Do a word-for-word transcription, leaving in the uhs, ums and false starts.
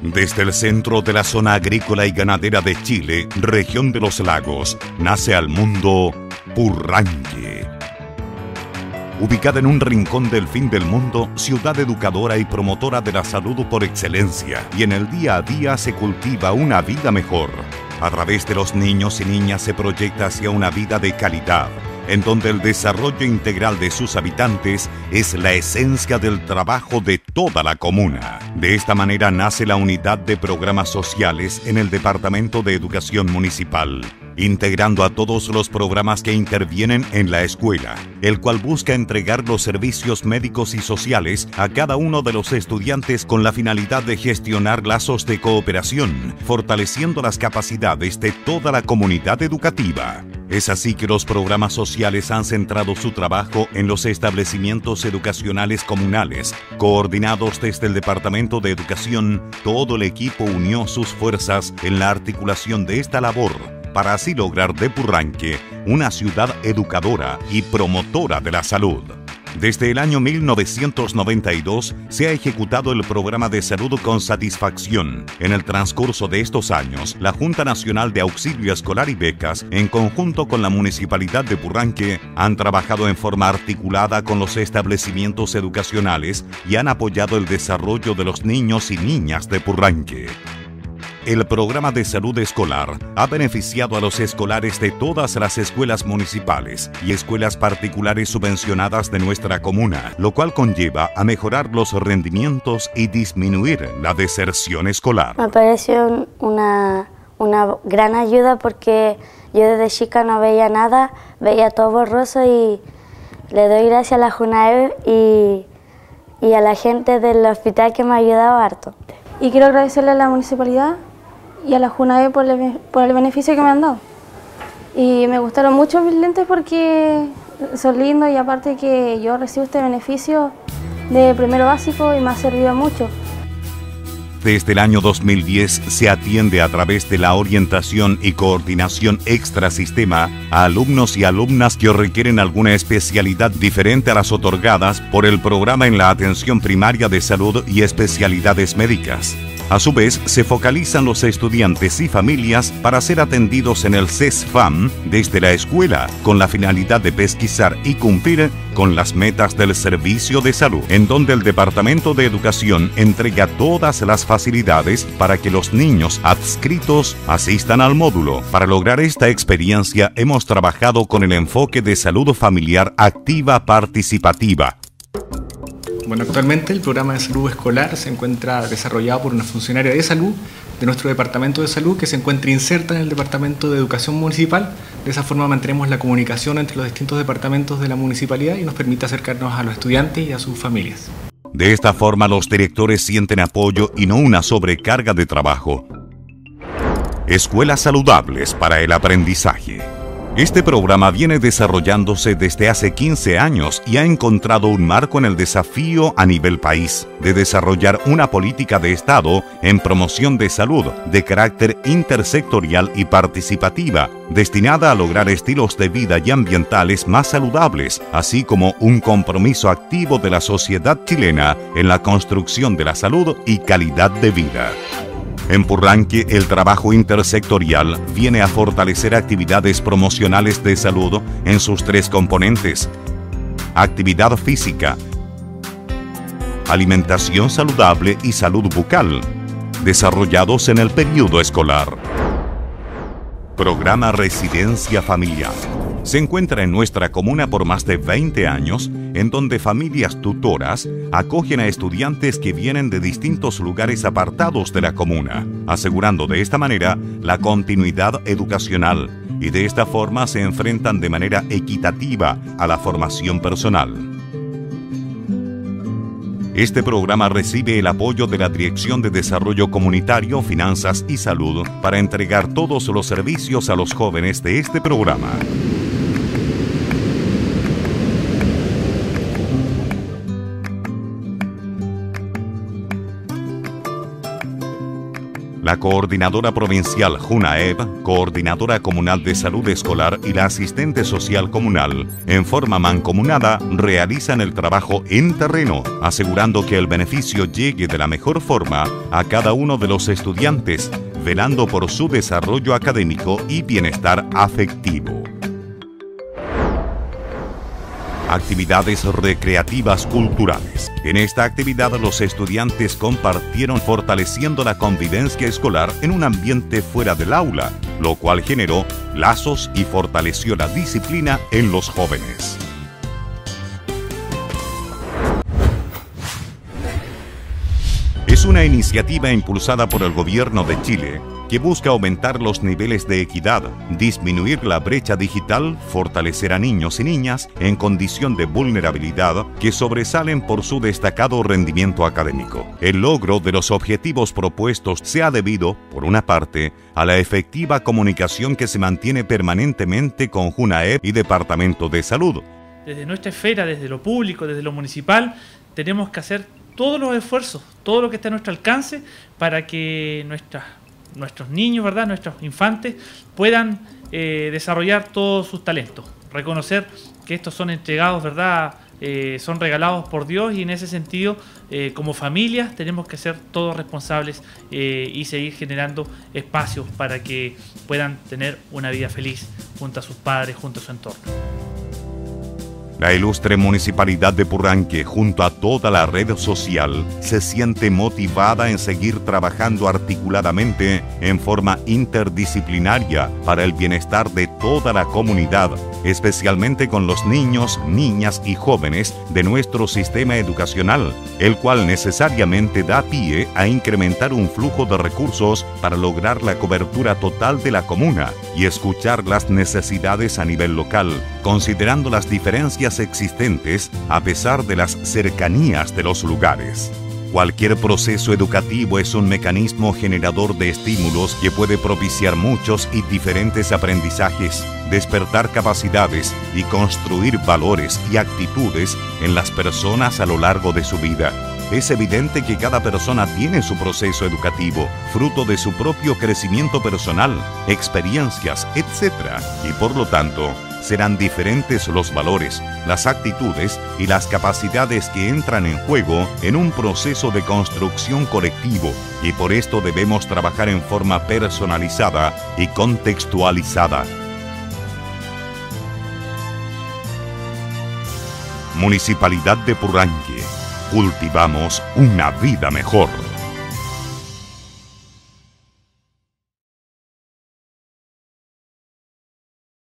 Desde el centro de la zona agrícola y ganadera de Chile, región de los lagos, nace al mundo Purranque. Ubicada en un rincón del fin del mundo, ciudad educadora y promotora de la salud por excelencia, y en el día a día se cultiva una vida mejor. A través de los niños y niñas se proyecta hacia una vida de calidad, en donde el desarrollo integral de sus habitantes es la esencia del trabajo de toda la comuna. De esta manera nace la Unidad de Programas Sociales en el Departamento de Educación Municipal, integrando a todos los programas que intervienen en la escuela, el cual busca entregar los servicios médicos y sociales a cada uno de los estudiantes con la finalidad de gestionar lazos de cooperación, fortaleciendo las capacidades de toda la comunidad educativa. Es así que los programas sociales han centrado su trabajo en los establecimientos educacionales comunales. Coordinados desde el Departamento de Educación, todo el equipo unió sus fuerzas en la articulación de esta labor, para así lograr de Purranque una ciudad educadora y promotora de la salud. Desde el año mil novecientos noventa y dos se ha ejecutado el programa de salud con satisfacción. En el transcurso de estos años, la Junta Nacional de Auxilio Escolar y Becas, en conjunto con la Municipalidad de Purranque, han trabajado en forma articulada con los establecimientos educacionales y han apoyado el desarrollo de los niños y niñas de Purranque. El programa de salud escolar ha beneficiado a los escolares de todas las escuelas municipales y escuelas particulares subvencionadas de nuestra comuna, lo cual conlleva a mejorar los rendimientos y disminuir la deserción escolar. Me pareció una, una gran ayuda porque yo desde chica no veía nada, veía todo borroso, y le doy gracias a la JUNAEB y, y a la gente del hospital que me ha ayudado harto. Y quiero agradecerle a la municipalidad y a la JUNAEB por el, por el beneficio que me han dado. Y me gustaron mucho mis lentes porque son lindos, y aparte que yo recibo este beneficio de primero básico y me ha servido mucho. Desde el año dos mil diez se atiende a través de la orientación y coordinación extrasistema a alumnos y alumnas que requieren alguna especialidad diferente a las otorgadas por el programa en la atención primaria de salud y especialidades médicas. A su vez, se focalizan los estudiantes y familias para ser atendidos en el CESFAM desde la escuela, con la finalidad de pesquisar y cumplir con las metas del servicio de salud, en donde el Departamento de Educación entrega todas las facilidades para que los niños adscritos asistan al módulo. Para lograr esta experiencia, hemos trabajado con el enfoque de salud familiar activa participativa. Bueno, actualmente el programa de salud escolar se encuentra desarrollado por una funcionaria de salud de nuestro departamento de salud, que se encuentra inserta en el departamento de educación municipal. De esa forma mantenemos la comunicación entre los distintos departamentos de la municipalidad y nos permite acercarnos a los estudiantes y a sus familias. De esta forma los directores sienten apoyo y no una sobrecarga de trabajo. Escuelas saludables para el aprendizaje. Este programa viene desarrollándose desde hace quince años y ha encontrado un marco en el desafío a nivel país de desarrollar una política de Estado en promoción de salud de carácter intersectorial y participativa, destinada a lograr estilos de vida y ambientales más saludables, así como un compromiso activo de la sociedad chilena en la construcción de la salud y calidad de vida. En Purranque, el trabajo intersectorial viene a fortalecer actividades promocionales de salud en sus tres componentes: actividad física, alimentación saludable y salud bucal, desarrollados en el periodo escolar. Programa Residencia Familiar. Se encuentra en nuestra comuna por más de veinte años, en donde familias tutoras acogen a estudiantes que vienen de distintos lugares apartados de la comuna, asegurando de esta manera la continuidad educacional, y de esta forma se enfrentan de manera equitativa a la formación personal. Este programa recibe el apoyo de la Dirección de Desarrollo Comunitario, Finanzas y Salud para entregar todos los servicios a los jóvenes de este programa. La Coordinadora Provincial JUNAEB, Coordinadora Comunal de Salud Escolar y la Asistente Social Comunal, en forma mancomunada, realizan el trabajo en terreno, asegurando que el beneficio llegue de la mejor forma a cada uno de los estudiantes, velando por su desarrollo académico y bienestar afectivo. Actividades recreativas culturales. En esta actividad los estudiantes compartieron fortaleciendo la convivencia escolar en un ambiente fuera del aula, lo cual generó lazos y fortaleció la disciplina en los jóvenes. Es una iniciativa impulsada por el Gobierno de Chile que busca aumentar los niveles de equidad, disminuir la brecha digital, fortalecer a niños y niñas en condición de vulnerabilidad que sobresalen por su destacado rendimiento académico. El logro de los objetivos propuestos se ha debido, por una parte, a la efectiva comunicación que se mantiene permanentemente con JUNAEB y Departamento de Salud. Desde nuestra esfera, desde lo público, desde lo municipal, tenemos que hacer todos los esfuerzos, todo lo que esté a nuestro alcance para que nuestras nuestros niños, ¿verdad?, nuestros infantes puedan eh, desarrollar todos sus talentos, reconocer que estos son entregados, ¿verdad?, eh, son regalados por Dios, y en ese sentido, eh, como familias, tenemos que ser todos responsables eh, y seguir generando espacios para que puedan tener una vida feliz junto a sus padres, junto a su entorno. La ilustre Municipalidad de Purranque, junto a toda la red social, se siente motivada en seguir trabajando articuladamente en forma interdisciplinaria para el bienestar de toda la comunidad, especialmente con los niños, niñas y jóvenes de nuestro sistema educacional, el cual necesariamente da pie a incrementar un flujo de recursos para lograr la cobertura total de la comuna y escuchar las necesidades a nivel local, considerando las diferencias existentes a pesar de las cercanías de los lugares. Cualquier proceso educativo es un mecanismo generador de estímulos que puede propiciar muchos y diferentes aprendizajes, despertar capacidades y construir valores y actitudes en las personas a lo largo de su vida. Es evidente que cada persona tiene su proceso educativo, fruto de su propio crecimiento personal, experiencias, etcétera, y por lo tanto, serán diferentes los valores, las actitudes y las capacidades que entran en juego en un proceso de construcción colectivo, y por esto debemos trabajar en forma personalizada y contextualizada. Municipalidad de Purranque. Cultivamos una vida mejor.